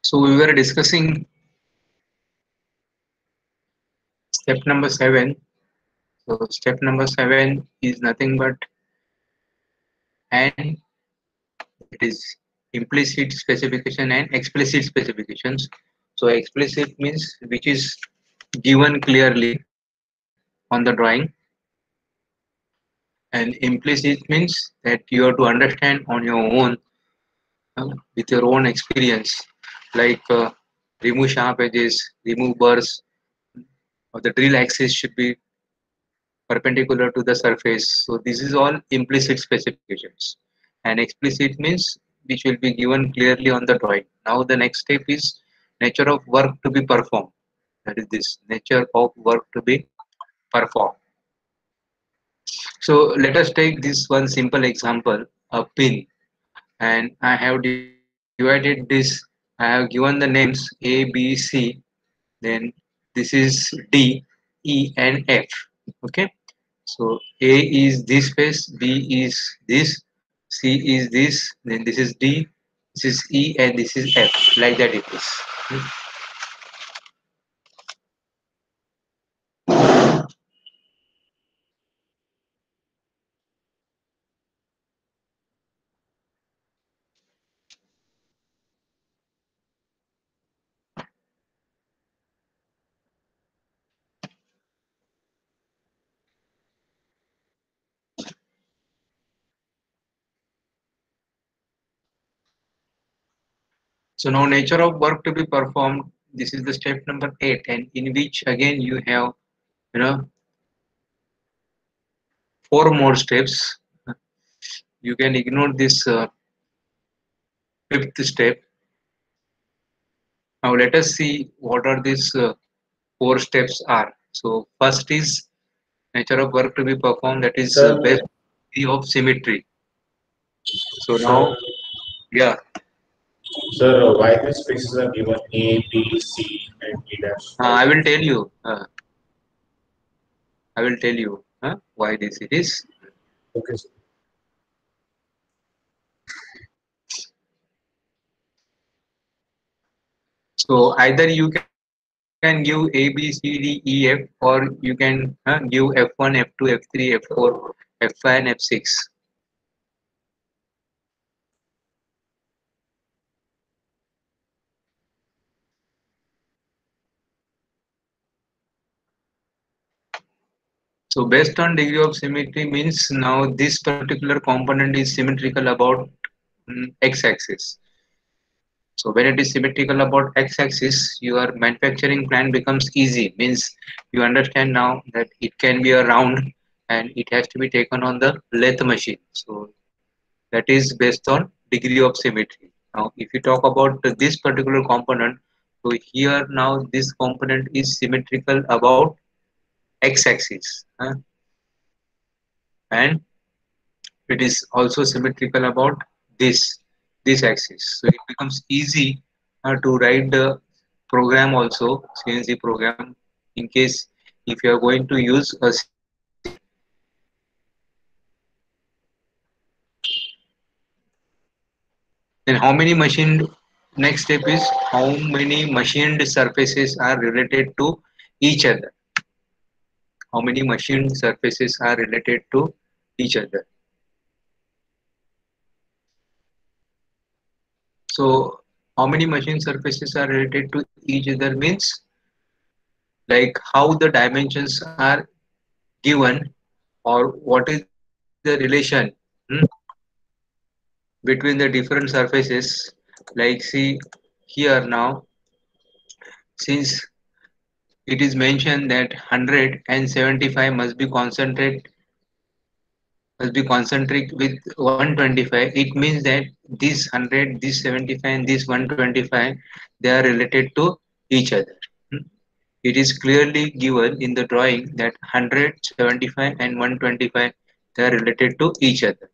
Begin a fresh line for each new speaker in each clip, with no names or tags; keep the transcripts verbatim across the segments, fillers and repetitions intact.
So we were discussing step number seven. So step number seven is nothing but and that is implicit specification and explicit specifications. So explicit means which is given clearly on the drawing, and implicit means that you have to understand on your own uh, with your own experience, like uh, remove sharp edges, remove burrs, or the drill axis should be perpendicular to the surface. So this is all implicit specifications. And explicit means which will be given clearly on the drawing. Now the next step is nature of work to be performed. That is this nature of work to be performed. So let us take this one simple example, a pin, and I have divided this. I have given the names A, B, C. Then this is D, E, and F. Okay. So A is this face, B is this, C is this, then this is D, this is E, and this is F. Like that it is. Hmm. So now nature of work to be performed. This is the step number eight, and in which again you have you know four more steps. You can ignore this uh, fifth step. Now let us see what are these uh, four steps are. So first is nature of work to be performed. That is uh,
Sir,
best degree of symmetry. So
sir,
now, yeah,
sir, uh, why the spaces are given A, B, C, and D dash?
uh,
Why
I will
this?
tell you. Uh, I will tell you uh, why this it is.
Okay, sir.
So either you can give A, B, C, D, E, F, or you can uh, give F one, F two, F three, F four, F five, and F six. So based on degree of symmetry means now this particular component is symmetrical about mm, x-axis. So when it is symmetrical about x-axis, your manufacturing plan becomes easy. Means you understand now that it can be a round and it has to be taken on the lathe machine. So that is based on degree of symmetry. Now, if you talk about this particular component, so here now this component is symmetrical about x-axis, uh, and it is also symmetrical about this this axis. So it becomes easy uh, to write the program also C N C program in case if you are going to use a C N C. Then how many machined next step is how many machined surfaces are related to each other. How many machined surfaces are related to each other. So how many machine surfaces are related to each other means like how the dimensions are given or what is the relation hmm, between the different surfaces. Like see here now, since it is mentioned that one hundred and seventy-five must be concentrate must be concentric with one hundred twenty-five, it means that this one hundred, this seventy-five, and this one hundred twenty-five, they are related to each other. Hmm. It is clearly given in the drawing that one hundred, seventy-five, and one hundred twenty-five, they are related to each other.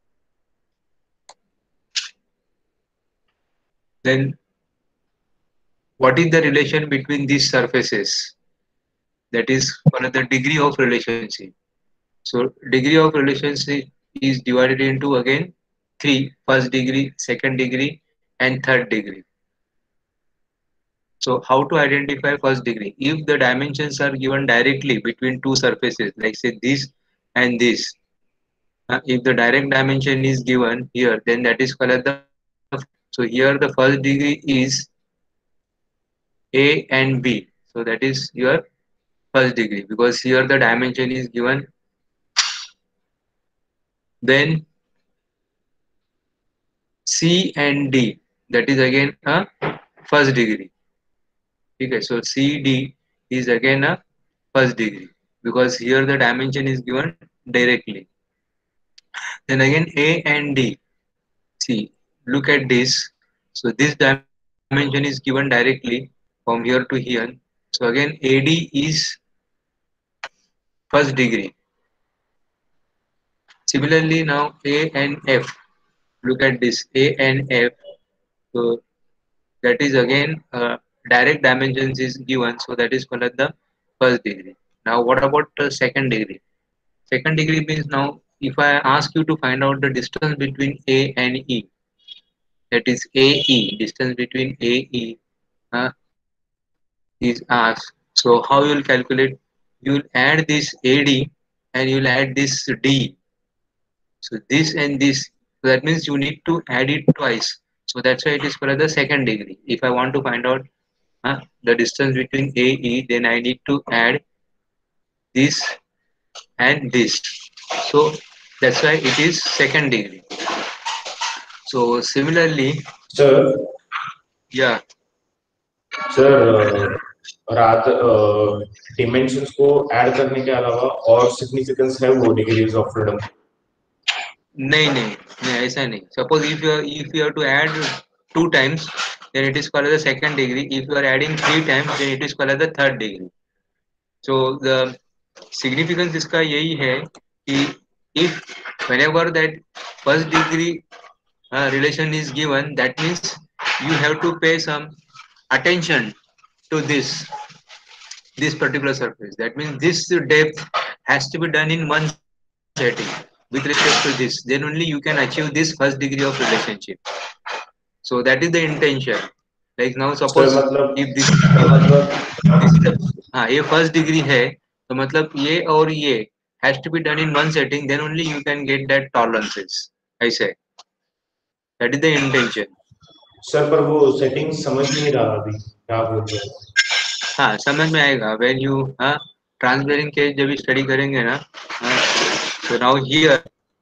Then what is the relation between these surfaces? That is one of the degree of relationship. So degree of relationship is divided into again three: first degree, second degree, and third degree. So how to identify first degree? If the dimensions are given directly between two surfaces, like say this and this, uh, if the direct dimension is given here, then that is called as the first degree. So here the first degree is A and B. So that is your first degree because here the dimension is given. Then C and D, that is again a first degree. Okay, so C D is again a first degree because here the dimension is given directly. Then again A and D. See, look at this. So this dimension is given directly from here to here. So again A D is first degree. Similarly now A and F. Look at this A and F. So that is again uh, direct dimensions is given. So that is called as the first degree. Now what about the second degree? Second degree means now if I ask you to find out the distance between A and E, that is A E, distance between A E uh, is asked. So how you will calculate? You will add this A D and you will add this D. So this and this. So that means you need to add it twice. So that's why it is called the second degree. If I want to find out uh, the distance between A E, then I need to add this and this. So that's why it is second degree. So similarly,
Sir,
yeah,
sir रात dimensions को add करने के अलावा और significance है वो degrees of freedom?
नहीं नहीं नहीं ऐसा नहीं. Suppose if you are, if you have to add two times, then it is called as the second degree. If you are adding three times, then it is called as the third degree. So the significance इसका यही है कि if whenever that first degree uh, relation is given, that means you have to pay some attention to this this particular surface. That means this depth has to be done in one setting with respect to this. Then only you can achieve this first degree of relationship. So that is the intention. Like now suppose
sir मतलब
if this
मतलब
this is the हाँ ये first degree है तो मतलब ये और ये has to be done in one setting, then only you can get that tolerances. ऐसे that is the intention.
Sir पर वो सेटिंग समझ नहीं रहा अभी क्या बोल रहे हो?
हाँ समझ में आएगा when you हाँ ट्रांसफेरिंग के जब स्टडी करेंगे ना हाँ, so now here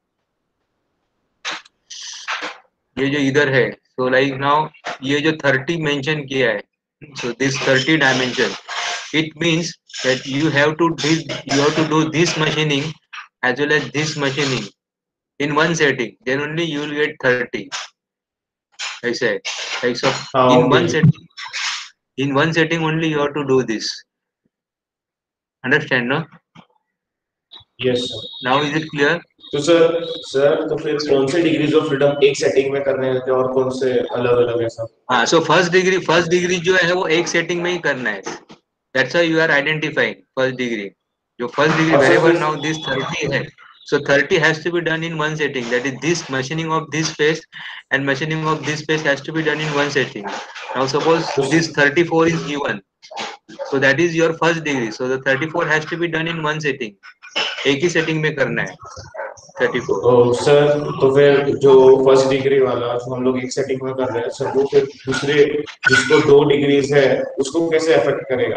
ये जो इधर है so like now ये जो thirty मेंशन किया है so this thirty dimension it means that you have to do you have to do this machining as well as this machining in one setting, then only you will get thirty. ऐसे है like so
हाँ
in one
okay
setting in one setting only you have to do this. Understand no?
Yes sir.
Now is it clear?
तो sir sir तो फिर कौन से degrees of freedom एक setting में करने हैं और कौन से अलग अलग ऐसा?
हाँ so first degree first degree जो है वो एक setting में ही करना है. That's why you are identifying first degree. जो first degree
और सर
wherever
फिर
now this thirty है, so thirty has to be done in one setting. That is this machining of this face and machining of this face has to be done in one setting. Now suppose this thirty-four is given, so that is your first degree. So the thirty-four has to be done in one setting. एक ही setting में करना है thirty-four.
ओ, sir तो फिर जो first degree वाला जो हम लोग एक सेटिंग में कर रहे हैं सर वो फिर दूसरे जिसको दो डिग्रीज है उसको कैसे अफेक्ट करेगा?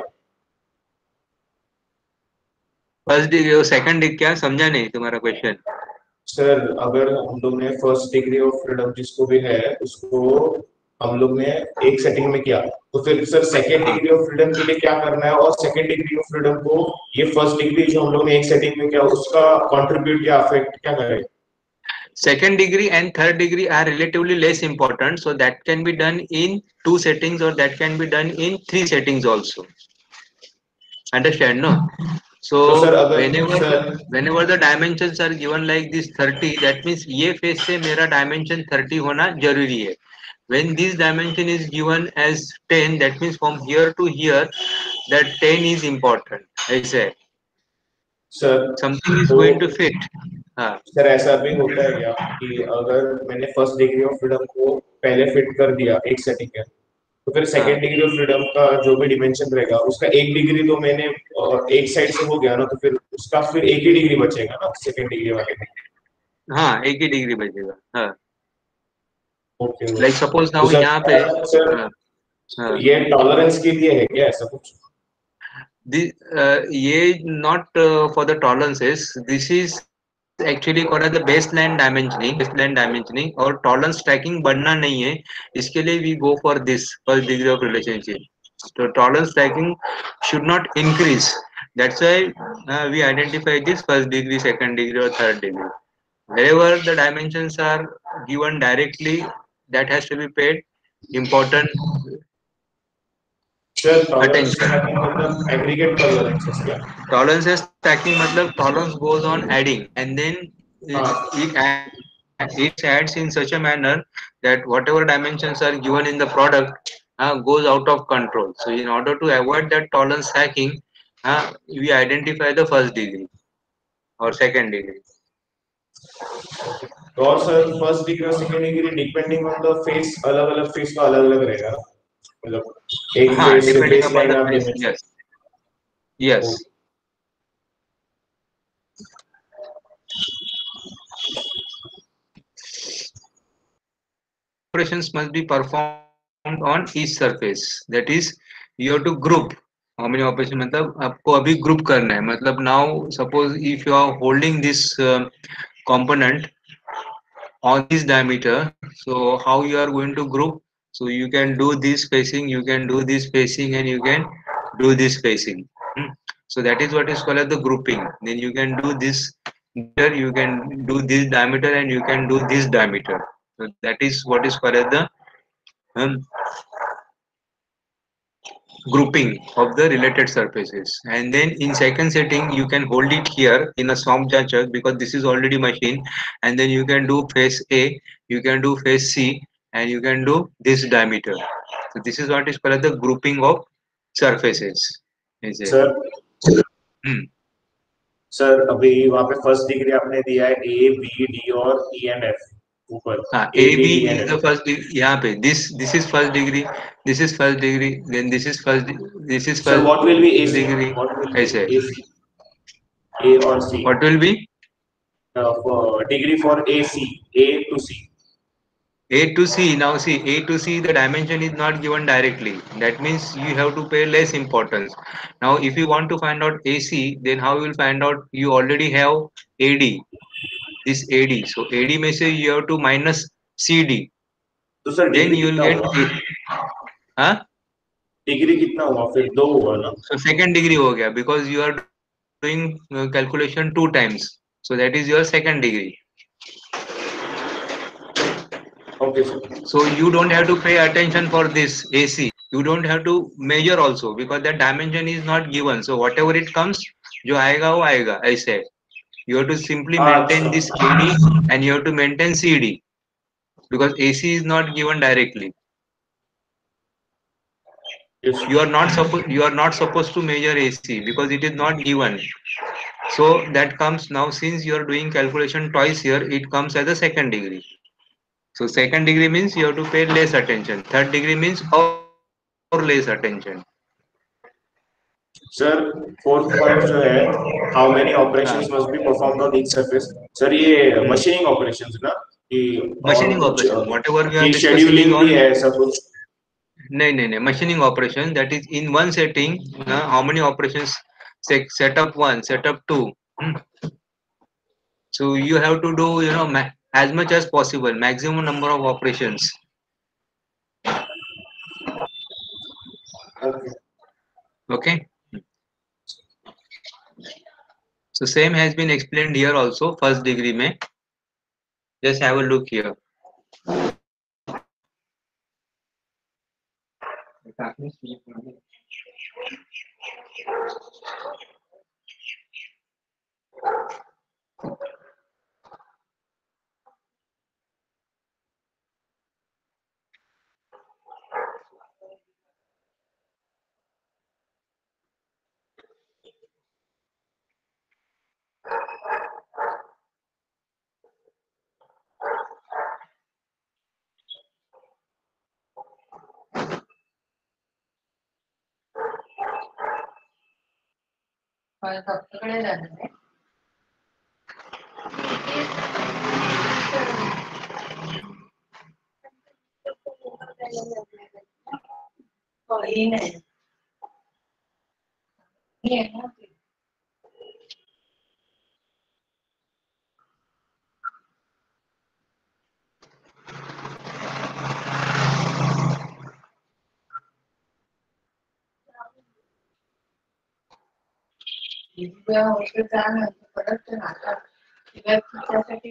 फर्स्ट डिग्री और सेकंड डिग्री क्या समझा नहीं तुम्हारा क्वेश्चन?
सर अगर हम लोग ने फर्स्ट डिग्री ऑफ फ्रीडम जिसको भी है उसको हम लोग ने एक सेटिंग में किया तो फिर sir second degree of freedom के लिए क्या करना है और सेकंड डिग्री ऑफ फ्रीडम को ये फर्स्ट डिग्री जो हम लोग ने एक सेटिंग में किया उसका कंट्रीब्यूट या अफेक्ट क्या करेगा?
Second degree and third degree are relatively less important, so that can be done in two settings or that can be done in three settings also. Understand no? So
तो sir अगर
whenever
sir
whenever the dimensions are given like this thirty, that means ये face से मेरा dimension thirty होना जरूरी है. When this dimension is given as ten, that means from here to here that ten is important. ऐसे है.
Sir
Something is
तो
going to fit. हाँ
सर ऐसा भी होता है क्या कि अगर मैंने फर्स्ट डिग्री ऑफ फ्रीडम को पहले फिट कर दिया एक सेटिंग है तो फिर सेकेंड डिग्री ऑफ फ्रीडम का जो भी डिमेंशन रहेगा उसका एक डिग्री तो मैंने अ, एक साइड से हो गया ना, तो फिर उसका फिर एक ही डिग्री बचेगा ना सेकेंड डिग्री वाले में।
हाँ, एक ही डिग्री बचेगा। हाँ,
ओके
लाइक
ओके।
सपोज
तो
नाउ
सर
यहाँ पे।
सर
हाँ, हाँ,
ये टॉलरेंस के लिए है क्या ऐसा कुछ?
the, uh, ये not uh, for the tolerances. This is actually called है the baseline dimensioning. Baseline dimensioning और टॉलरेंस ट्रैकिंग बढ़ना नहीं है, इसके लिए we go for this first degree of relationship. तो tolerance tracking should not increase, that's why we identify this first degree, second degree और third degree. wherever the dimensions are given directly, that has to be paid important
sir tolerance
attention.
Tracking मतलब aggregate tolerances क्या?
Tolerance is stacking matlab tolerance goes on adding, and then it
हाँ
it adds, it adds in such a manner that whatever dimensions are given in the product uh, goes out of control. So in order to avoid that tolerance stacking, uh, we identify the first degree or second degree.
तो और sir first degree और second degree depending on the face, अलग अलग face का अलग अलग रहेगा ना, मतलब एक
हाँ,
face
depending
base
upon
line
the
आप
phase.
Dimension.
Yes, yes. Operations must be performed on each surface. That is, you have to group. How many operation मतलब आपको अभी group करना है, मतलब now suppose if you are holding this uh, component on this diameter, so how you are going to group? So you can do this spacing, you can do this spacing, and you can do this spacing. Hmm. So that is what is called as the grouping. Then you can do this here, you can do this diameter, and you can do this diameter. So that is what is called as the um, grouping of the related surfaces. And then in second setting you can hold it here in a swamp junction because this is already machine, and then you can do face A, you can do face C, and you can do this diameter. So this is what is called as the grouping of surfaces, is it?
Sir
Hmm.
Sir अभी वहाँ पे first degree आपने दिया है A B D और E and F ऊपर,
हाँ,
A
A
B
B
D and
is the
F.
first degree. यहाँ पे this this is first degree, this is first degree, then this is first this is
sir
first
what will be A C,
degree.
What will be
ऐसे
A C, A और C,
what will be?
Degree for A C, A to C.
A to C. Now see, A to C, the dimension is not given directly. That means you have to pay less importance. Now, if you want to find out A C, then how you will find out? You already have A D, this A D. So A D may say you have to minus C D.
तो sir
Then
degree
you will
कितना
get
हुआ?
A. Huh?
Degree कितना हुआ फिर? दो हुआ ना?
So second degree हो गया because you are doing uh, calculation two times. So that is your second degree.
Okay sir.
So you don't have to pay attention for this A C. You don't have to measure also because that dimension is not given. So whatever it comes, जो आएगा वो आएगा ऐसे. You have to simply maintain
अच्छा
this A D and you have to maintain C D because A C is not given directly.
Yes
You are not supposed you are not supposed to measure A C because it is not given. So that comes now since you are doing calculation twice here, it comes as a second degree. So second degree means you have to pay less attention. Third degree means or less attention.
Sir fourth point जो है, how many
हाँ,
operations must be performed on each surface. Sir ये
हम्म,
machining operations ना, कि और
machining
कुछ
operation. Whatever we are
कि
discussing is
शेड्यूलिंग भी
on.
है ऐसा कुछ?
नहीं नहीं नहीं, machining operation, that is in one setting. Uh, how many operations? Set, set up one, set up two. Hmm. So you have to do you know ma- as much as possible, maximum number of operations.
Okay
Okay. So same has been explained here also. First degree में. Just have a look here.
डॉक्टरकडे जाणार आहे. नाही परत नाता तिच्यासाठी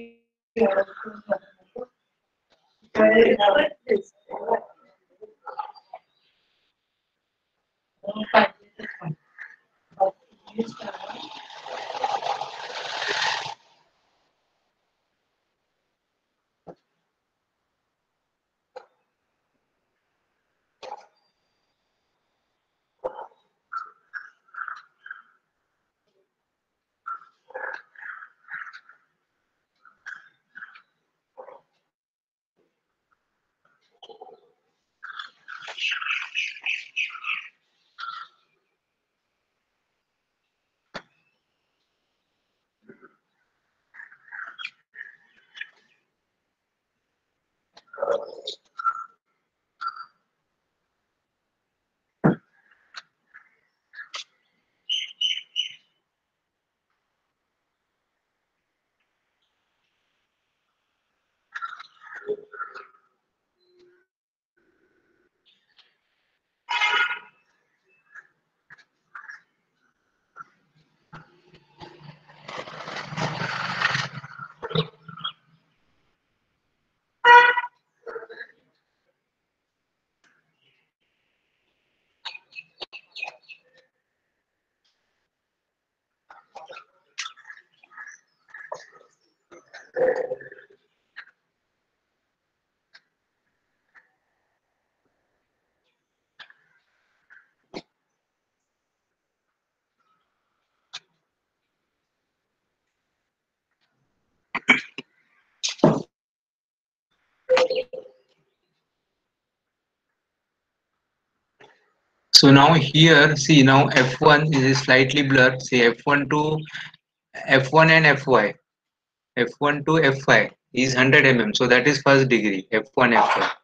So now here, see now F one is slightly blurred. See F one to F one and F Y. F one to F five is one hundred millimeters. So that is first degree. F one, F one.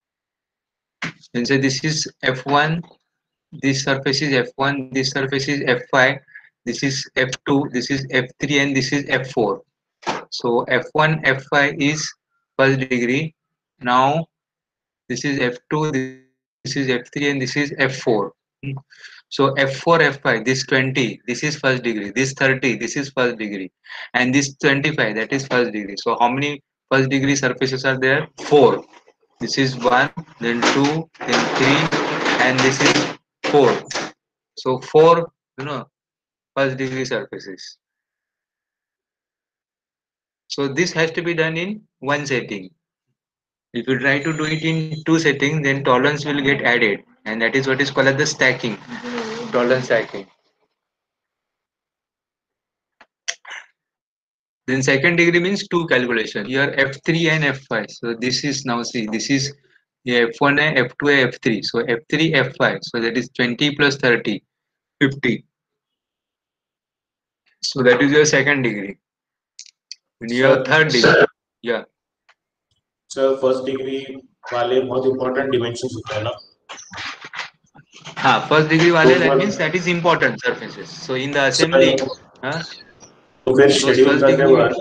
Then say this is F one. This surface is F one. This surface is F five. This is F two. This is F three, and this is F four. So F one, F five is first degree. Now this is F two. This is F three, and this is F four. So F four, F five, this twenty, this is first degree, this thirty, this is first degree, and this twenty-five, that is first degree. So how many first degree surfaces are there? Four. This is one, then two, then three, and this is four. So four, you know, first degree surfaces. So this has to be done in one setting. If you try to do it in two settings, then tolerance will get added, and that is what is called as the stacking, tolerance stacking. Then second degree means two calculation. Here F three and F five. So this is now see this is F one A, F two A, F three. So F three, F five. So that is twenty plus thirty, fifty. So that is your second degree. And your third degree. Yeah.
Sir first degree वाले बहुत important dimensions होते हैं ना.
हाँ, first degree वाले that means that is important surfaces. So in the assembly, हाँ,
तो फिर शेड्यूल करते वक्त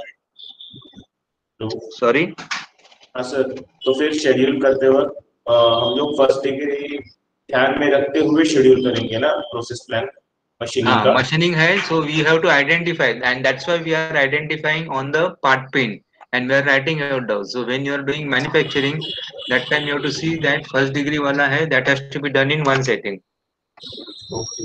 sorry.
हाँ सर, तो फिर शेड्यूल करते वक्त हम लोग फर्स्ट डिग्री ध्यान में रखते हुए शेड्यूल करेंगे ना प्रोसेस प्लान मशीनिंग का.
Machining है, so we have to identify, and that's why we are identifying on the part pin, and we are writing out down. So when you are doing manufacturing, that time you have to see that first degree wala hai, that has to be done in one setting.
Okay.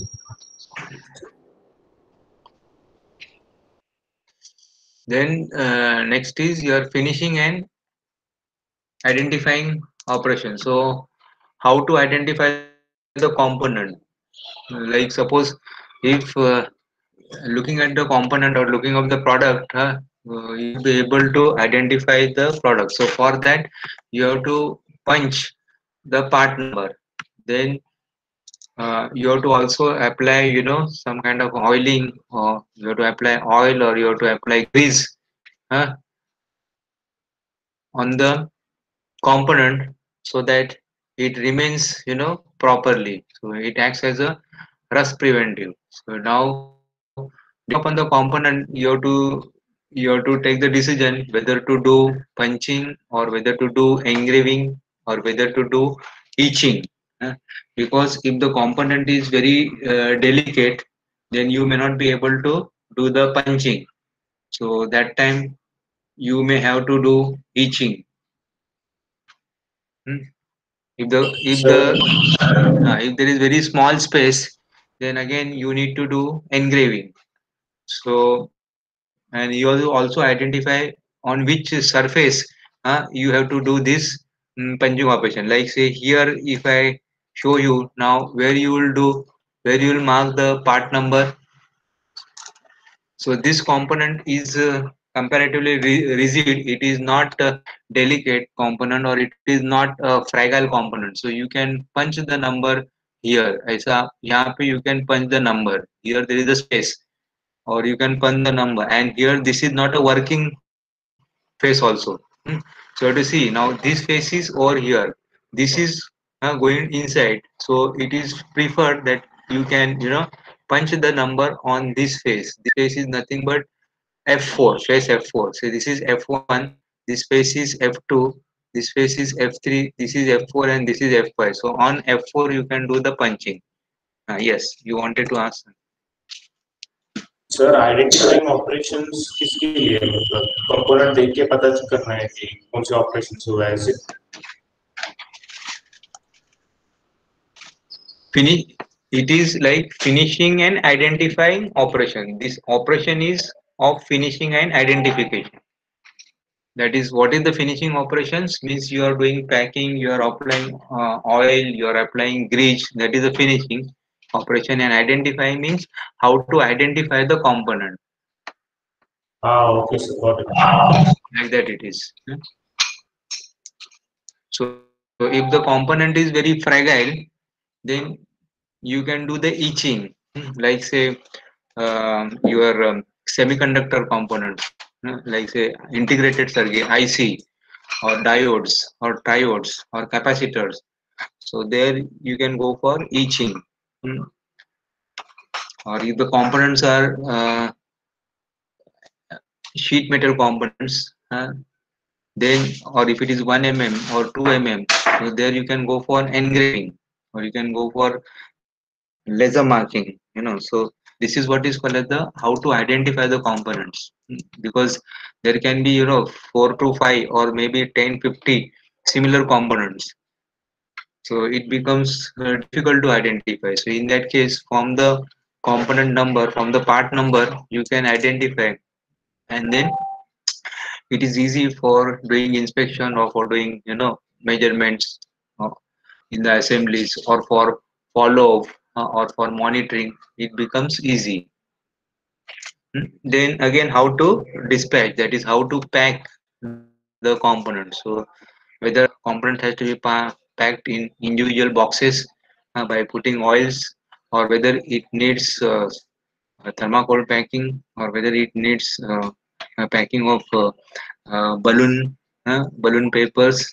Then uh, next is your finishing and identifying operation. So how to identify the component? Like suppose if uh, looking at the component or looking at the product, uh, you'll be able to identify the product. So for that, you have to punch the part number. Then uh, you have to also apply, you know, some kind of oiling, or you have to apply oil, or you have to apply grease uh, on the component so that it remains, you know, properly. So it acts as a rust preventive. So now, depending upon the component, you have to you have to take the decision whether to do punching, or whether to do engraving, or whether to do etching. uh, Because if the component is very uh, delicate, then you may not be able to do the punching. So that time you may have to do etching. Hmm. If the if the
Sir,
uh, if there is very small space, then again you need to do engraving. So, and you also also identify on which surface uh, you have to do this mm, punching operation. Like say here, if I show you now where you will do, where you will mark the part number. So this component is uh, comparatively re- rigid. It is not a delicate component, or it is not a fragile component. So you can punch the number here. ऐसा यहाँ पे you can punch the number. Here there is a space, or you can punch the number. And here this is not a working face also. Hmm. So to see now, this face is over here. This is uh, going inside. So it is preferred that you can, you know, punch the number on this face. This face is nothing but F four, face F four. So this is F one, this face is F two, this face is F three, this is F four, and this is F five. So on F four you can do the punching. Uh, yes, you wanted to ask.
Sir identifying operations किसके लिए है? मतलब component देख के पता करना है कि कौन से ऑपरेशंस हुआ है ऐसे.
Finish. It is like finishing and identifying operation. This operation is of finishing and identification. That is, what is the finishing operations? Means you are doing packing, you are applying uh, oil, you are applying grease. That is the finishing operation. And identifying means how to identify the component.
हाँ, okay sir, got it.
Like that it is. So if the component is very fragile, then you can do the etching. Like say um, your um, semiconductor components, uh, like say integrated circuit I C, or diodes, or triodes, or capacitors. So there you can go for etching. Hmm. Or if the components are uh, sheet metal components, uh, then, or if it is one millimeter or two millimeter, so there you can go for engraving, or you can go for laser marking. You know, so this is what is called as the how to identify the components. Hmm. Because there can be, you know, four to five, or maybe ten, fifty similar components. So it becomes uh, difficult to identify. So in that case, from the component number, from the part number, you can identify, and then it is easy for doing inspection, or for doing, you know, measurements uh, in the assemblies, or for follow up, uh, or for monitoring. It becomes easy. Hmm. Then again, how to dispatch, that is how to pack the components. So whether component has to be pa- packed in individual boxes uh, by putting oils, or whether it needs uh, uh, thermocol packing, or whether it needs uh, a packing of uh, uh, balloon uh, balloon papers.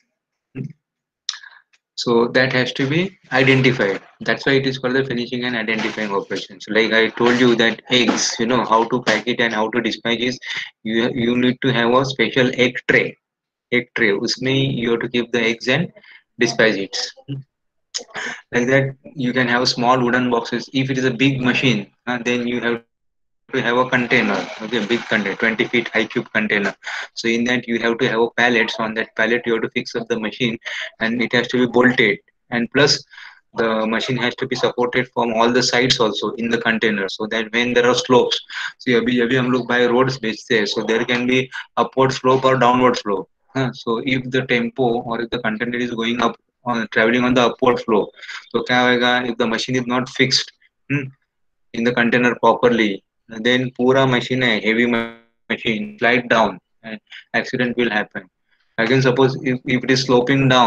So that has to be identified. That's why it is called the finishing and identifying operations. Like I told you that eggs, you know, how to pack it and how to dispatch is, you you need to have a special egg tray. Egg tray. Usme you have to keep the eggs and dispatch it. Like that, you can have small wooden boxes. If it is a big machine, uh, then you have to have a container. Okay, big container, twenty feet high cube container. So in that you have to have a pallet. So on that pallet you have to fix up the machine, and it has to be bolted. And plus the machine has to be supported from all the sides also in the container, so that when there are slopes, see abhi abhi hum log by roads बेचते हैं, so there can be upward slope or downward slope. Huh? So if the tempo, or if the container is going up, on traveling on the upward flow, so क्या होगा, if the machine is not fixed hmm, in the container properly, then पूरा machine है, heavy machine slide down and accident will happen. Again, suppose if, if it is sloping down,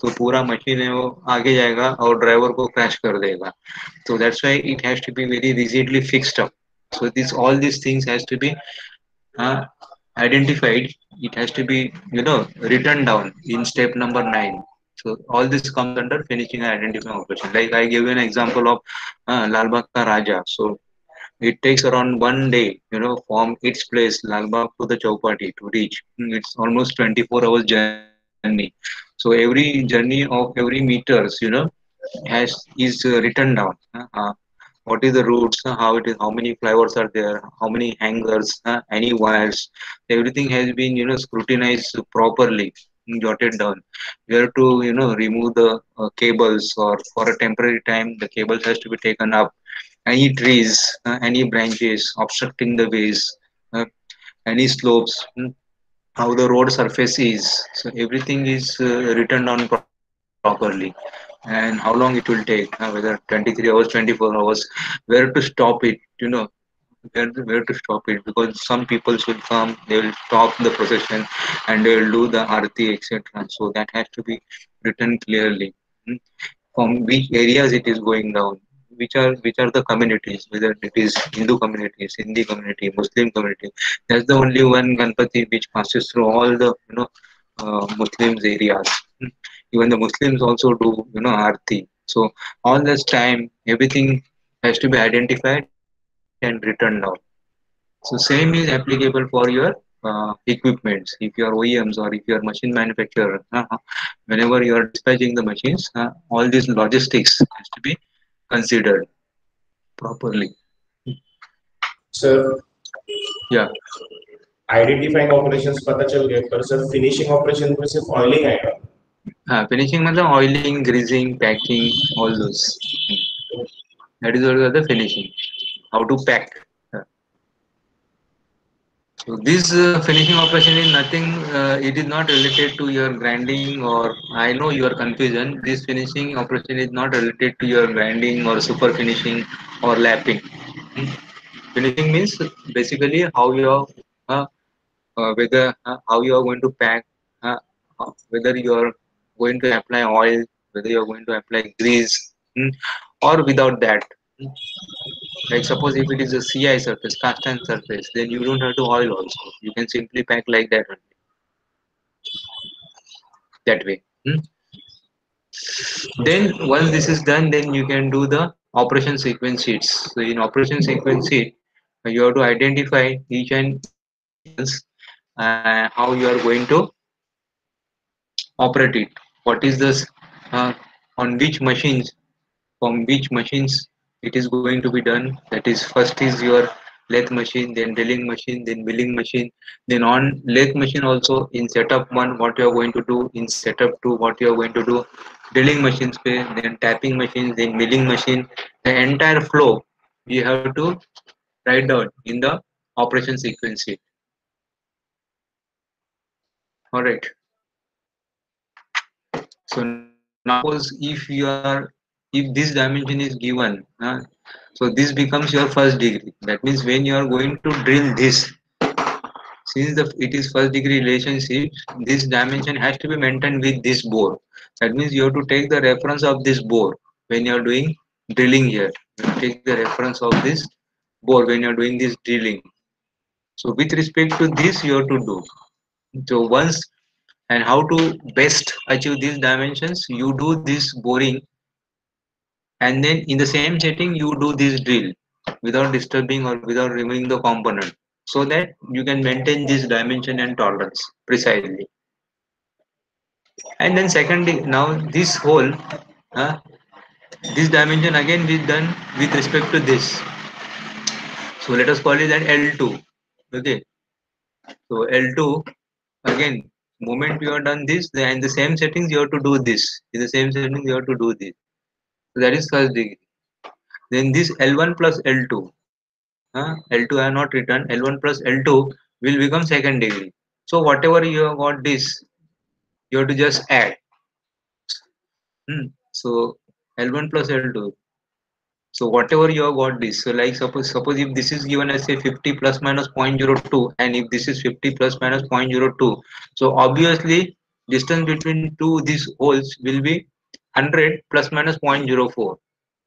तो पूरा machine है वो आगे जाएगा और ड्राइवर को क्रैश कर देगा. So that's why it has to be very rigidly fixed up. So this all these things has to be uh, identified. It has to be, you know, written down in step number nine. So all this comes under finishing and identifying operation. Like I gave you an example of uh, Lal Bagh Ka Raja. So it takes around one day, you know, from its place Lal Bagh to the Chowpatty to reach. Mm, It's almost twenty-four hours journey. So every journey of every meters, you know, has is uh, written down. Uh, uh, what is the routes, uh, how it is, how many flyovers are there, how many hangars, uh, any wires. Everything has been, you know, scrutinized properly, mm, jotted down. You have to, you know, remove the uh, cables, or for a temporary time the cables has to be taken up. Any trees, uh, any branches obstructing the ways, uh, any slopes, mm, how the road surface is. So everything is uh, written down properly, and how long it will take, uh, whether twenty-three hours, twenty-four hours, where to stop it, you know, where to, where to stop it, because some people should come, they will stop the procession and they will do the arti, etc. So that has to be written clearly. Mm. From which areas it is going down, which are which are the communities, whether it is Hindu community, Sindhi community, Muslim community. That's the only one Ganpati which passes through all the, you know, uh, Muslims areas. Mm. Even the Muslims also do, you know, arti. So all this time everything has to be identified and written down. So same is applicable for your uh, equipments. If you are O E Ms or if you are machine manufacturer, uh, whenever you are dispatching the machines, uh, all these logistics has to be considered properly.
Sir
Yeah.
Identifying operations पता चल गए, पर sir finishing operation में सिर्फ oiling आएगा.
Uh, finishing मतलब oiling, greasing, packing, all those. That is what are the finishing. How to pack. Uh, So this uh, finishing operation is nothing. Uh, it is not related to your grinding, or I know your confusion. This finishing operation is not related to your grinding or super finishing or lapping. Hmm. Finishing means basically how you are, uh, uh, whether uh, how you are going to pack, uh, uh, whether you are going to apply oil, whether you are going to apply grease, hmm, or without that. Hmm. Like suppose if it is a C I surface, cast iron surface, then you don't have to oil also. You can simply pack like that only, that way. Hmm. Then once this is done, then you can do the operation sequence sheets. So in operation sequence sheet, uh, you have to identify each and every machines, uh, how you are going to operate it. What is this? Uh, on which machines, from which machines it is going to be done. That is, first is your lathe machine, then drilling machine, then milling machine. Then on lathe machine also, in setup one what you are going to do, in setup two what you are going to do, drilling machines पे, then tapping machine, then milling machine. The entire flow you have to write down in the operation sequence sheet. All right. So now suppose if you are, if this dimension is given, uh, so this becomes your first degree. That means when you are going to drill this, since the it is first degree relationship, this dimension has to be maintained with this bore. That means you have to take the reference of this bore when you are doing drilling here. You have to take the reference of this bore when you are doing this drilling. So with respect to this, you have to do. So once, and how to best achieve these dimensions, you do this boring, and then in the same setting you do this drill without disturbing or without removing the component, so that you can maintain this dimension and tolerance precisely. And then secondly, now this hole, uh, this dimension again is done with respect to this, so let us call it that L two. Okay, so L two, again, moment you have done this, then in the same settings you have to do this, in the same settings you have to do this. So that is first degree. Then this L one plus L two, uh, L two I have not written, L one plus L two will become second degree. So whatever you have got this, you have to just add. Hmm. So L one plus L two. So whatever you have got this, so like suppose suppose if this is given as say fifty plus minus zero point zero two, and if this is fifty plus minus zero point zero two, so obviously distance between two these holes will be one hundred plus minus zero point zero four.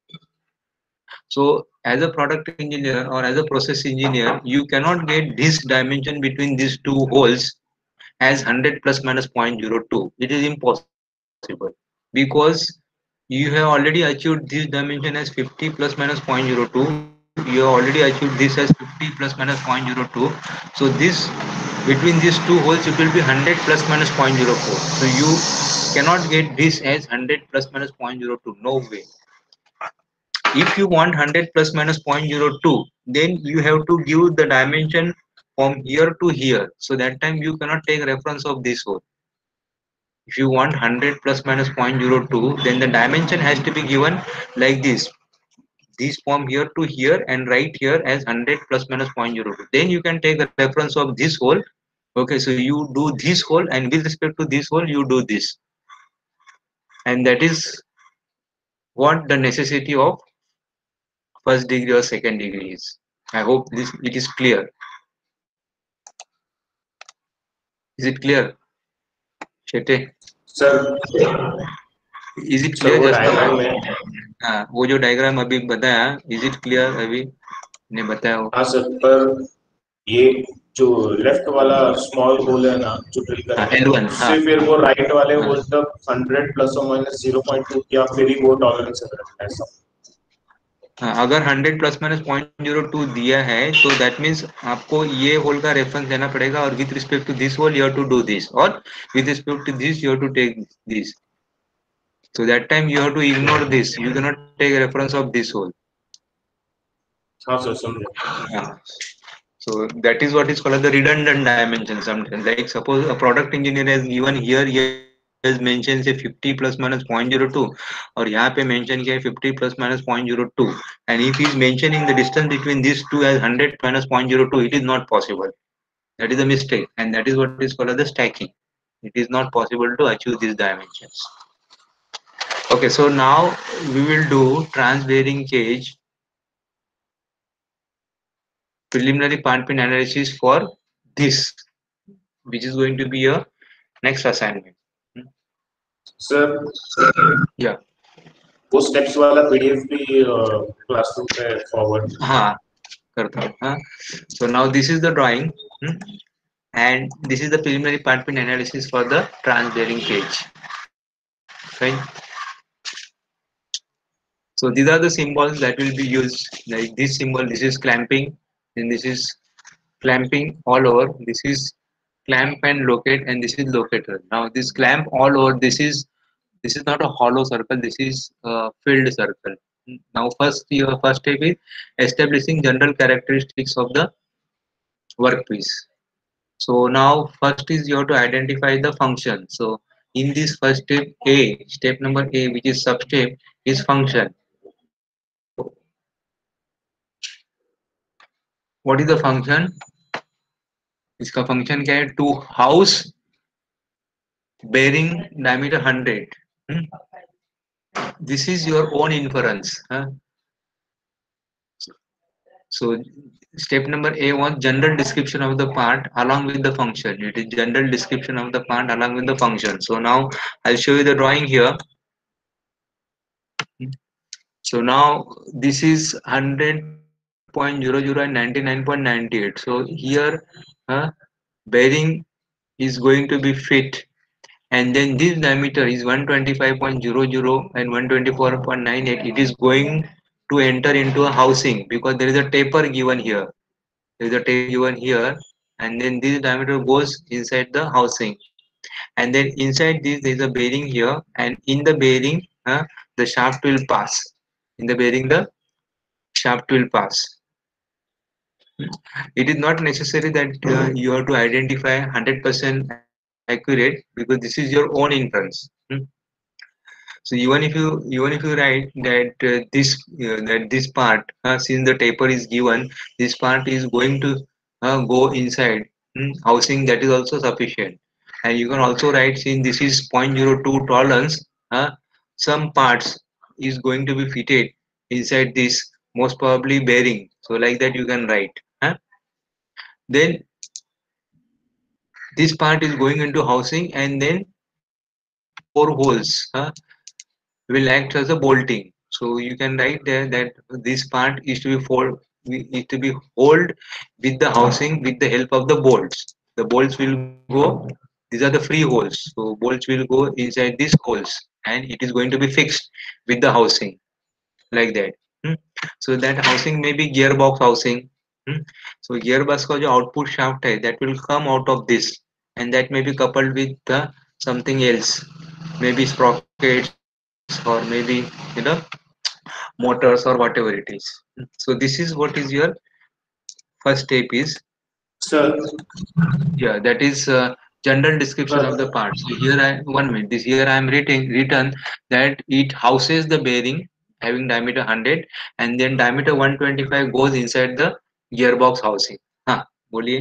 So as a product engineer or as a process engineer, you cannot get this dimension between these two holes as one hundred plus minus zero point zero two. It is impossible because you have already achieved this dimension as fifty plus minus zero point zero two. You have already achieved this as fifty plus minus zero point zero two. So this between these two holes it will be one hundred plus minus zero point zero four. So you cannot get this as one hundred plus minus zero point zero two. No way. If you want one hundred plus minus zero point zero two, then you have to give the dimension from here to here. So that time you cannot take reference of this hole. If you want one hundred plus minus zero point zero two, then the dimension has to be given like this. This from here to here and right here as one hundred plus minus zero point zero two. Then you can take a reference of this hole. Okay, so you do this hole, and with respect to this hole, you do this. And that is what the necessity of first degree or second degree is. I hope this it is clear. Is it clear, Shete?
Sir
Is it
sir
clear
वो
just
diagram
now?
में
हाँ, वो जो diagram अभी बताया, is it clear अभी ने बताया वो?
हाँ सर पर ये जो लेफ्ट वाला स्मॉल होल है ना जो ड्रिल कर
हाँ,
रहे हैं
L one, हाँ,
उससे फिर वो राइट वाले
हाँ,
होल तक हंड्रेड प्लस और माइनस जीरो पॉइंट टू या फिर ही वो टॉलरेंस है ऐसा
हाँ, अगर one hundred plus minus zero point zero two दिया है, तो that means आपको ये होल का रेफरेंस देना पड़ेगा और with respect to this hole you have to do this और with respect to this you have to take this. So that time you have to ignore this. You cannot take reference of this hole.
हाँ sir समझे
Yeah. So that is what is called the redundant dimension sometimes. Like suppose a product engineer has given here, he has mentioned say fifty plus minus zero point zero two और यहाँ पे mention किया है fifty plus minus zero point zero two, and if he is mentioning the distance between these two as one hundred minus zero point zero two, it is not possible. That is a mistake, and that is what is called the stacking. It is not possible to achieve these dimensions. Okay, so now we will do trans-bearing cage preliminary part pin analysis for this, which is going to be your next assignment.
Sir
Yeah.
वो steps वाला PDF भी classroom पे forward
हाँ, करता हूँ. हाँ. So now this is the drawing, hmm, and this is the preliminary part pin analysis for the trans-bearing cage. Fine. So these are the symbols that will be used. Like this symbol, this is clamping, and this is clamping all over. This is clamp and locate, and this is locator. Now this clamp all over, this is this is not a hollow circle. This is a filled circle. Now first your first step is establishing general characteristics of the workpiece. So now first is you have to identify the function. So in this first step A, step number A, which is sub step, is function. So what is the function? इसका function क्या है? To house bearing diameter one hundred. Hmm? This is your own inference. Huh? So step number A was general description of the part along with the function. It is general description of the part along with the function. So now I'll show you the drawing here. So now this is one hundred point zero zero and ninety-nine point nine eight. So here uh, bearing is going to be fit, and then this diameter is one twenty-five point zero zero and one twenty-four point nine eight. It is going to enter into a housing because there is a taper given here. There is a taper given here, and then this diameter goes inside the housing, and then inside this there is a bearing here, and in the bearing uh, the shaft will pass. In the bearing the shaft will pass. It is not necessary that uh, you have to identify one hundred percent accurate because this is your own inference. Hmm. So even if you even if you write that uh, this uh, that this part uh, since the taper is given, this part is going to uh, go inside hmm, housing, that is also sufficient. And you can also write since this is zero point zero two tolerance, uh, some parts is going to be fitted inside this, most probably bearing. So like that you can write. Huh? Then this part is going into housing, and then four holes huh, will act as a bolting. So you can write there that this part is to be fold is to be hold with the housing with the help of the bolts. The bolts will go. These are the free holes. So bolts will go inside these holes, and it is going to be fixed with the housing like that. Hmm. So that housing may be gearbox housing. Hmm. So gearbox का जो output shaft है that will come out of this, and that may be coupled with the something else, maybe sprockets or maybe you know motors or whatever it is. So this is what is your first step is.
Sir,
Yeah, that is uh, general description of
sir,
the part. So here I one minute. This here I am written written that it houses the bearing having diameter one hundred and then diameter one twenty-five goes inside the gearbox housing. हाँ बोलिए.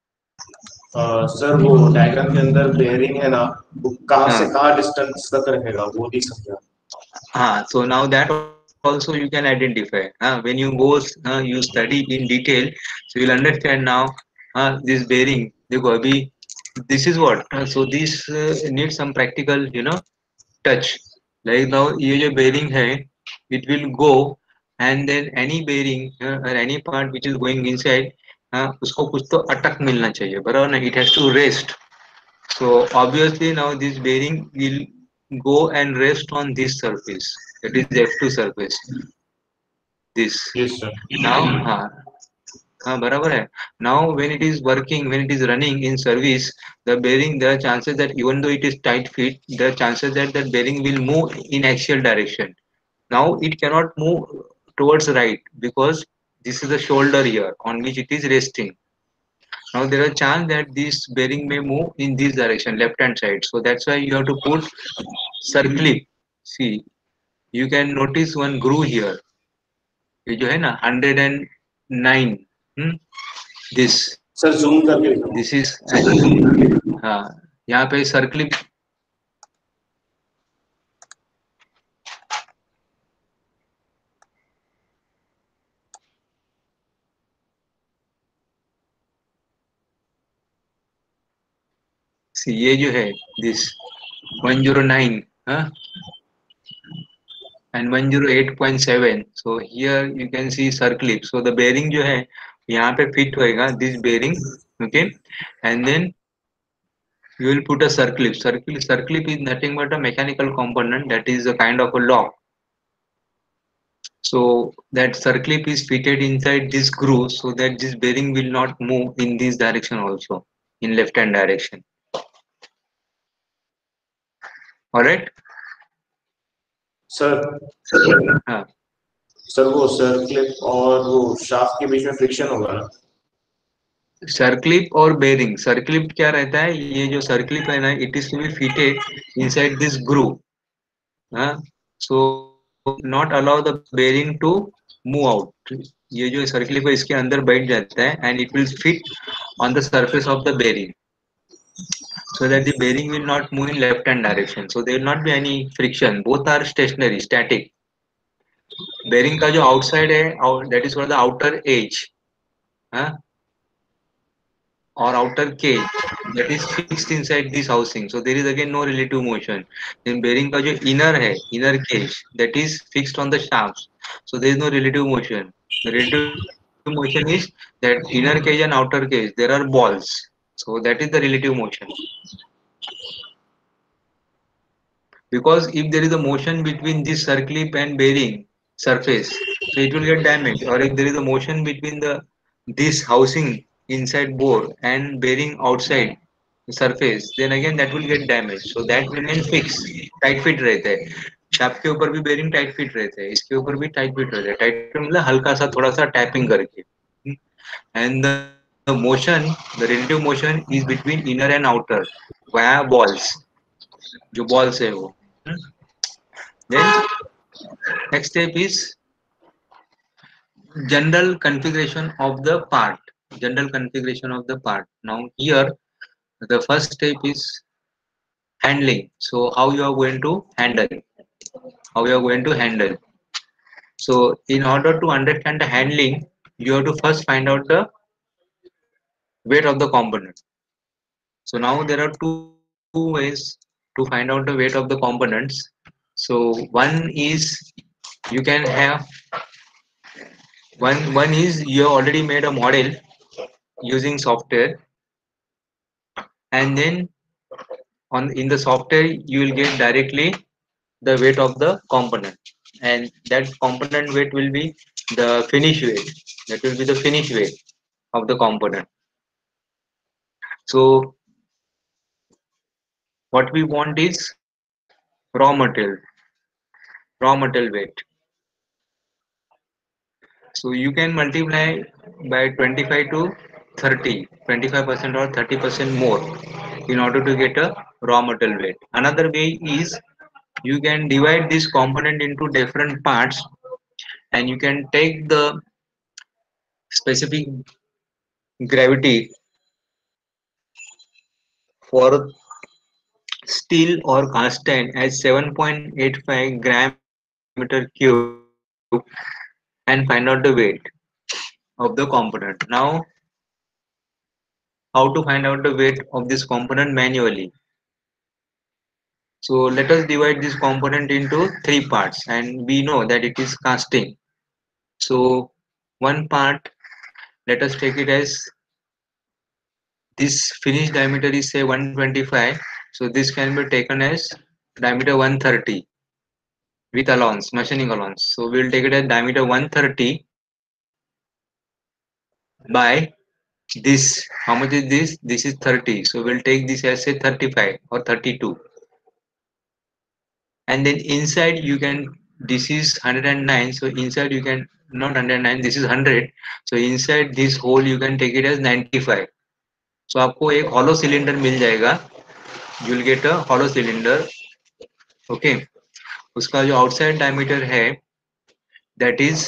अ, sir वो diagram के अंदर bearing है ना, वो कहाँ से
हाँ
कहाँ डिस्टेंस तक रहेगा वो नहीं समझा.
हाँ. So now that also you can identify. हाँ, when you go uh, you study in detail, so you'll understand now. हाँ, this bearing देखो अभी this is what. Uh, so this uh, needs some practical you know touch. Like now ये जो bearing है it will go and then any bearing uh, or any part which is going inside uh, उसको कुछ तो अटक मिलना चाहिए बराबर ना. It has to rest. So obviously now this bearing will go and rest on this surface, that is F two surface, this.
Yes sir.
Now हाँ हाँ बराबर है. Now when it is working, when it is running in service, the bearing, there are chances that even though it is tight fit, there are chances that that bearing will move in axial direction. Now it cannot move towards right because this is the shoulder here on which it is resting. Now there are chance that this bearing may move in this direction, left hand side. So that's why you have to put circlip. See, you can notice one groove here. ये जो है ना one hundred nine. Hmm? This
sir zoom करके दिखाओ.
this is हाँ यहाँ पे circlip. See ये जो है this one oh nine हाँ and one oh eight point seven. So here you can see circlip. So the bearing जो है यहाँ पे fit होएगा this bearing, okay, and then you will put a circlip. Circlip circlip is nothing but a mechanical component that is a kind of a lock. So that circlip is fitted inside this groove so that this bearing will not move in this direction also, in left hand direction. All right.
Sir
हाँ.
Sir वो circlip और वो shaft के बीच में friction होगा ना.
सर्कलिप और bearing. सर्कलिप क्या रहता है, ये जो सर्कलिप है ना it is to be fitted inside this groove. हाँ, so not allow the bearing to move out. ये जो सर्कलिप है इसके अंदर बैठ जाता है and it will fit on the surface of the bearing so that the bearing will not move in left hand direction. So there will not be any friction. Both are stationary, static. Bearing का जो outside है out, that is called the outer edge. हाँ, or outer cage that is fixed inside this housing. So there is again no relative motion. Then bearing का जो inner है, inner cage, that is fixed on the shafts. So there is no relative motion. The relative motion is that inner cage and outer cage. There are balls. So that is the relative motion. Because if there is a motion between this circlip and bearing surface, so it will get damaged. Or if there is a motion between the this housing inside bore and bearing outside surface, then again that will get damaged. So that remain fixed, tight fit रहता है. Shaft के ऊपर भी bearing tight fit रहता है, इसके ऊपर भी टाइट फिट रहता है. टाइट फिट मतलब हल्का सा थोड़ा सा टैपिंग करके. And the motion, the relative motion is between inner and outer via balls. जो balls है वो. Then next step is general configuration of the part. General configuration of the part. Now here the first step is handling. So how you are going to handle? How you are going to handle? So in order to understand the handling, you have to first find out the weight of the component. So now there are two, two ways to find out the weight of the components. So one is you can have one one is you already made a model using software, and then on in the software you will get directly the weight of the component, and that component weight will be the finish weight. That will be the finish weight of the component. So what we want is raw material, raw material weight. So you can multiply by twenty-five to thirty, twenty-five percent or thirty percent more in order to get a raw material weight. Another way is you can divide this component into different parts, and you can take the specific gravity for steel or cast iron as seven point eight five gram per centimeter cube and find out the weight of the component. Now, how to find out the weight of this component manually? So let us divide this component into three parts, and we know that it is casting. So one part, let us take it as this finished diameter is say one twenty-five. So this can be taken as diameter one thirty with allowance, machining allowance. So we'll take it as diameter one thirty by this. How much is this? This is thirty. So we'll take this as say thirty-five or thirty-two. And then inside you can, this is one hundred nine. So inside you can, not one hundred nine, this is one hundred. So inside this hole you can take it as ninety-five. So आपको एक hollow cylinder मिल जाएगा. You will get a hollow cylinder. Okay. उसका जो outside diameter है that is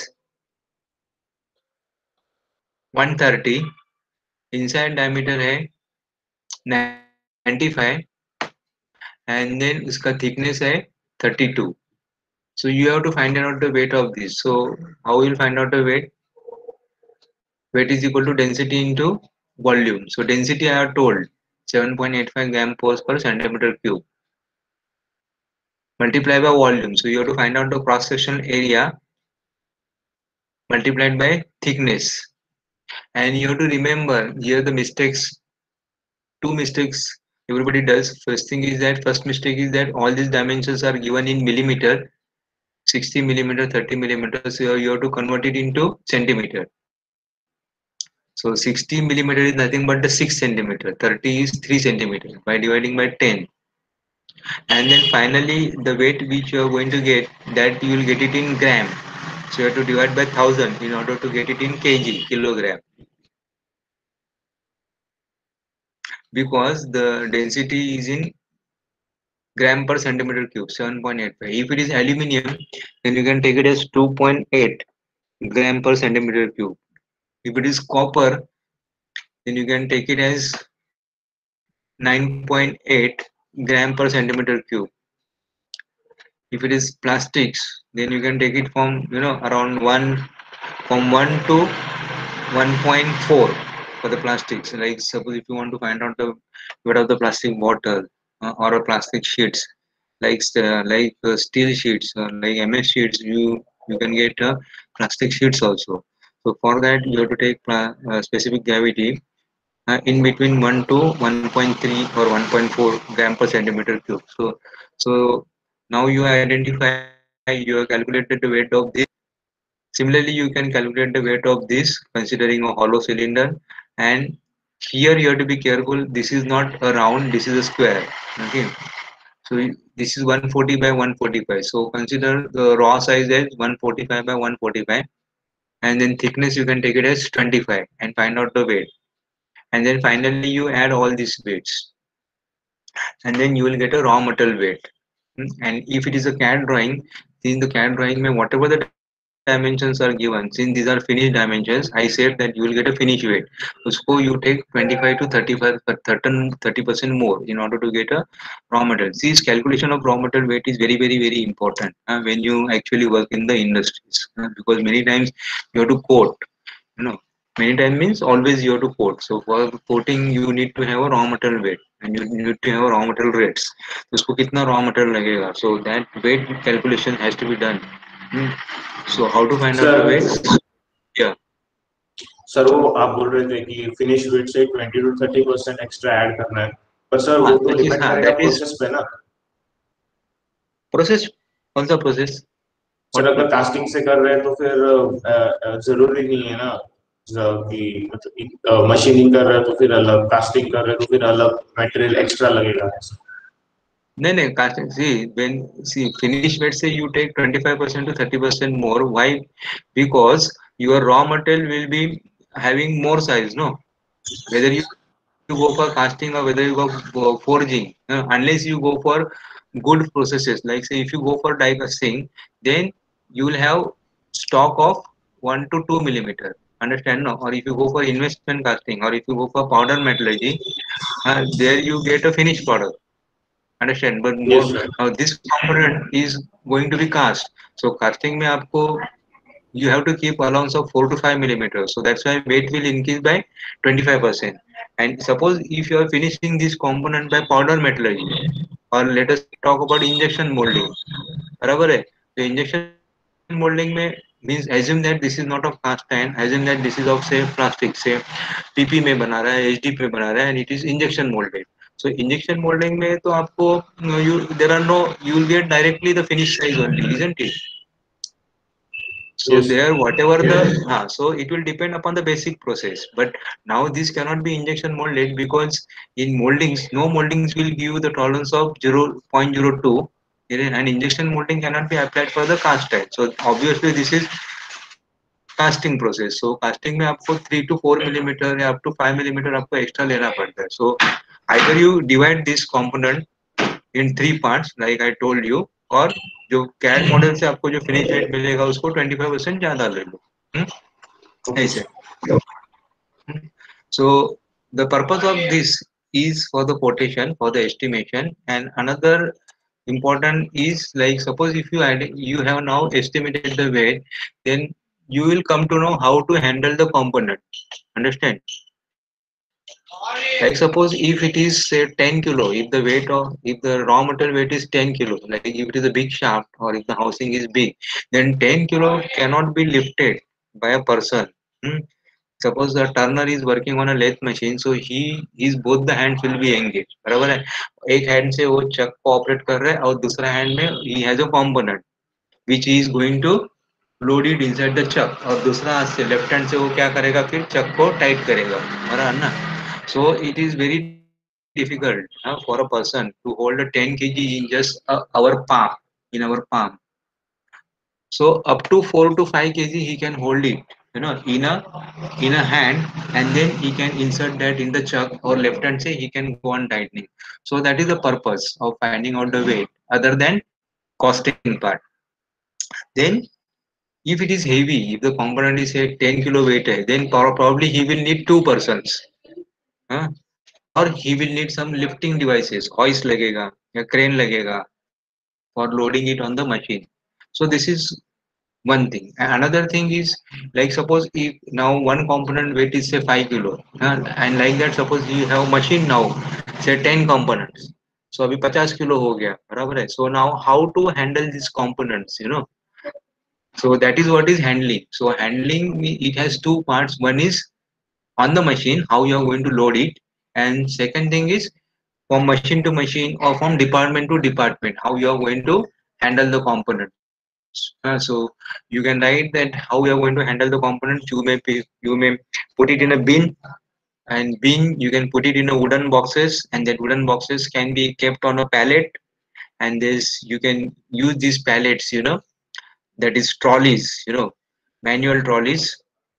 one thirty. Inside diameter है ninety-five, and then उसका thickness है thirty-two. So you have to find out the weight of this. So how will you find out the weight? Weight is equal to density into volume. So density I have told seven point eight five gram per centimeter cube. Multiply by volume. So you have to find out the cross sectional area multiplied by thickness. And you have to remember here the mistakes, two mistakes everybody does. First thing is that first mistake is that all these dimensions are given in millimeter, sixty millimeter, thirty millimeter. So you have to convert it into centimeter. So sixty millimeter is nothing but the six centimeter, thirty is three centimeter by dividing by ten. And then finally the weight which you are going to get, that you will get it in gram. So you have to divide by one thousand in order to get it in kg, kilogram. Because the density is in gram per centimeter cube, seven point eight five. If it is aluminium, then you can take it as two point eight gram per centimeter cube. If it is copper, then you can take it as nine point eight gram per centimeter cube. If it is plastics, then you can take it from, you know, around one, from one to one point four for the plastics. Like suppose if you want to find out the weight of the plastic bottle uh, or a plastic sheets, like uh, like uh, steel sheets, uh, like M S sheets, you you can get uh, plastic sheets also. So for that you have to take uh, specific gravity uh, in between one to one point three or one point four gram per centimeter cube. So so now you identify, you have calculated the weight of this. Similarly, you can calculate the weight of this considering a hollow cylinder, and here you have to be careful. This is not a round, this is a square. Okay, so this is one forty by one forty-five. So consider the raw size as one forty-five by one forty-five, and then thickness you can take it as twenty-five and find out the weight. And then finally you add all these weights, and then you will get a raw material weight. And if it is a C A D drawing, in the C A D drawing, mein whatever the dimensions are given, since these are finished dimensions, I said that you will get a finish weight. Usko you take twenty-five to thirty-five, thirty percent more in order to get a raw material. See, this calculation of raw material weight is very, very, very important uh, when you actually work in the industries, uh, because many times you have to quote, you know, Many time means always you have to quote. So for quoting you need to have a raw material weight and you need to have a raw material rates. तो उसको कितना raw material लगेगा? So that weight calculation has to be done. Hmm. So how to find out the
sir
weights? Yeah.
Sir वो आप बोल रहे थे कि फिनिश वेट से twenty two thirty percent extra add करना है, पर सर
हाँ
वो तो
that is
डिपेंड
हाँ
करेगा
that is
प्रोसेस पे ना।
process. कौन सा process?
सर
What
अगर
process?
कास्टिंग से कर रहे हैं तो फिर अ, अ, जरूरी नहीं है ना ज- कि मतलब मशीनिंग कर रहे हैं तो फिर अलग, कास्टिंग कर रहे हैं तो फिर अलग मटेरियल एक्स्ट्रा लगेगा।
नहीं नहीं casting. See when see finish weight say you take twenty-five percent to thirty percent more. Why? Because your raw material will be having more size. No, whether you you go for casting or whether you go for forging, uh, unless you go for good processes, like say if you go for die casting, then you will have stock of one to two millimeter, understand, no? Or if you go for investment casting or if you go for powder metallurgy, uh, there you get a finished product, understand, but more
yes sir.
uh, this component is going to be cast. So casting में आपको you have to keep allowance of four to five millimeters. So that's why weight will increase by twenty-five percent. And suppose if you are finishing this component by powder metallurgy, or let us talk about injection molding, बराबर है? तो injection molding में means assume that this is not of cast iron, assume that this is of say plastic, say P P में बना रहा है, H D P में बना रहा है, and it is injection molded. So injection molding में तो आपको you there are no you will get directly the finish size only, isn't it? So
yes
there, whatever the ah, so it will depend upon the basic process. But now this cannot be injection molded because in moldings, no moldings will give you the tolerance of zero point zero two, and injection molding cannot be applied for the cast iron. So obviously this is casting process. So casting में आपको three to four millimeter या up to five millimeter आपको extra लेना पड़ता है. So either you divide this component in three parts like I told you, और जो CAD model से आपको जो फिनिश रेट मिलेगा उसको twenty-five percent ज्यादा ले लो. हम्म?
ओके
ऐसे.
Sir.
So the purpose of this is for the quotation, for the estimation, and another important is like suppose if you add, you have now estimated the weight, then you will come to know how to handle the component. Understand? Like suppose if it is say ten kilo, if the weight of if the raw material weight is ten kilo, like if it is a big shaft or if the housing is big, then ten kilo cannot be lifted by a person. Hmm? Suppose the turner is working on a lathe machine, so he his both the hands will be engaged. बराबर है? एक hand से वो चक को operate कर रहा है और दूसरा hand में he has a component which he is going to load it inside the chuck, और दूसरा हाथ से लेफ्ट हैंड से वो क्या करेगा फिर चक को टाइट करेगा, बराबर ना? So it is very difficult uh, for a person to hold a ten kilograms in just uh, our palm, in our palm. So up to four to five kilograms he can hold it, you know, in a in a hand, and then he can insert that in the chuck, or left hand say he can go on tightening. So that is the purpose of finding out the weight other than costing part. Then if it is heavy, if the component is say ten kilo weight hai, then pro- probably he will need two persons, huh? Or he will need some lifting devices, hoist लगेगा या crane लगेगा for loading it on the machine. So this is one thing. And another thing is like suppose if now one component weight is say five kilo, uh, and like that suppose you have machine now say ten components, so अभी fifty kilo हो गया, बराबर है? So now how to handle these components, you know? So that is what is handling. So handling me- it has two parts. One is on the machine how you are going to load it, and second thing is from machine to machine or from department to department how you are going to handle the components. Uh, so you can write that how you are going to handle the components. You may pe- you may put it in a bin, and bin you can put it in a wooden boxes, and that wooden boxes can be kept on a pallet, and this you can use these pallets, you know, that is trolleys, you know, manual trolleys,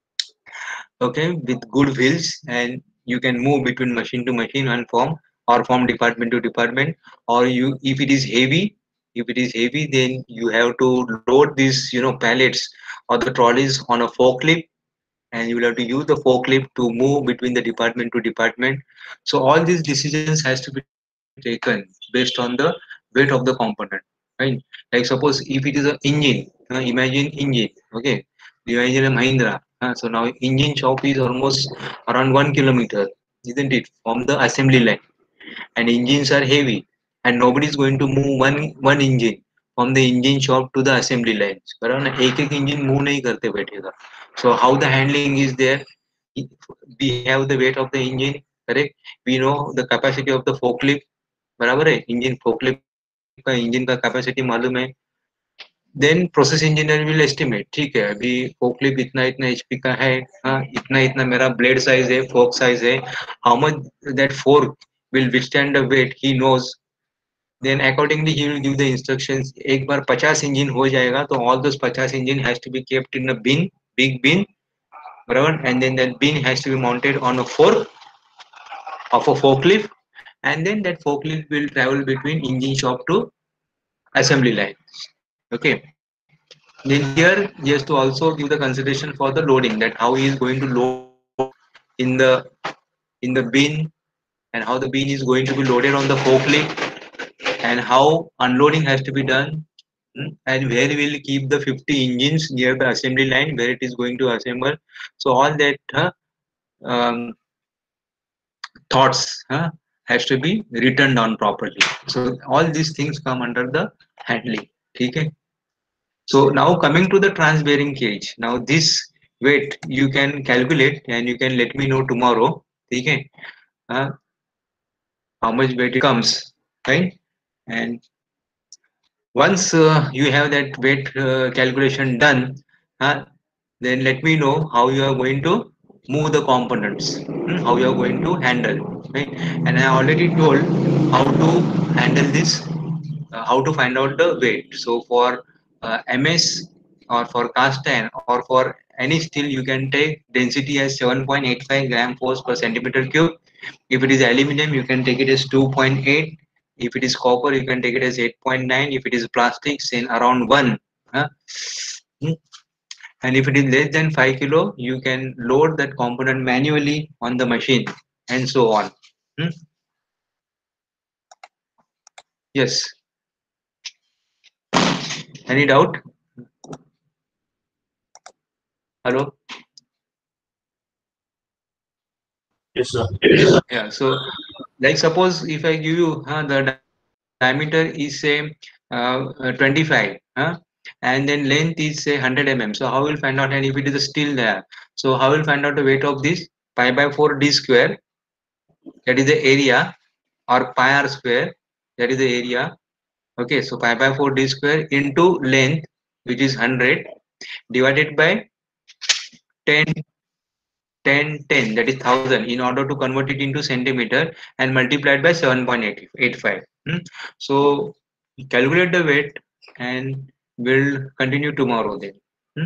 okay, with good wheels, and you can move between machine to machine and from or from department to department. Or you if it is heavy, if it is heavy then you have to load these, you know, pallets or the trolleys on a forklift, and you will have to use the forklift to move between the department to department. So all these decisions has to be taken based on the weight of the component, right? Like suppose if it is an engine, uh, imagine engine, okay, B Y D Mahindra. Uh, so now engine shop is almost around one kilometer, isn't it, from the assembly line? And engines are heavy, and nobody is going to move one one engine from the engine shop to the assembly lines. बराबर ना, एक एक engine move नहीं करते बैठेगा. So how the handling is there? We have the weight of the engine, correct? We know the capacity of the forklift, बराबर है. Engine forklift का engine का capacity मालूम है. Then process engineer will estimate, ठीक है, अभी फोकलिप इतना इतना एचपी का है, हाँ, इतना इतना मेरा ब्लेड साइज है, फोक साइज है, how much that fork will withstand the weight he knows. Then accordingly he will give the instructions. एक बार पचास इंजन हो जाएगा तो ऑल दोस पचास engine has to be kept in a bin, big bin, बराबर. And then that bin has to be mounted on a fork of a forklift, and then that forklift will travel between engine shop to assembly line. Okay. Then here he has to also give the consideration for the loading, that how he is going to load in the in the bin, and how the bin is going to be loaded on the forklift, and how unloading has to be done, mm, and where we will keep the fifty engines near the assembly line where it is going to assemble. So all that uh, um, thoughts uh, has to be written down properly. So all these things come under the handling. Okay. So now coming to the trans-bearing cage. Now this weight you can calculate and you can let me know tomorrow. Okay. Uh, how much weight it comes, right? And once uh, you have that weight uh, calculation done, uh, then let me know how you are going to move the components, hmm, how you are going to handle, right? And I already told how to handle this, uh, how to find out the weight. So for uh, M S or for cast iron or for any steel, you can take density as seven point eight five gram force per centimeter cube. If it is aluminum, you can take it as two point eight. If it is copper, you can take it as eight point nine. If it is plastics, then around one. Huh? Hmm. And if it is less than five kilo, you can load that component manually on the machine, and so on. Hmm? Yes. Any doubt? Hello?
Yes, sir.
Yeah. So, like suppose if I give you uh, the diameter is say uh, uh, twenty-five, huh? And then length is say one hundred millimeters. So how will find out? And if it is still there, so how will find out the weight of this? Pi by four d square, that is the area, or pi r square, that is the area. Okay, so pi by four d square into length, which is one hundred, divided by ten, ten, ten, that is one thousand, in order to convert it into centimeter, and multiplied by seven point eight five. Hmm? So calculate the weight and we'll continue tomorrow then. Hmm?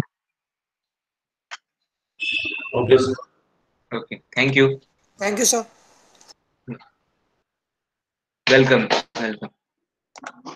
Okay, sir.
Okay, thank you.
Thank you, sir.
Welcome. Welcome.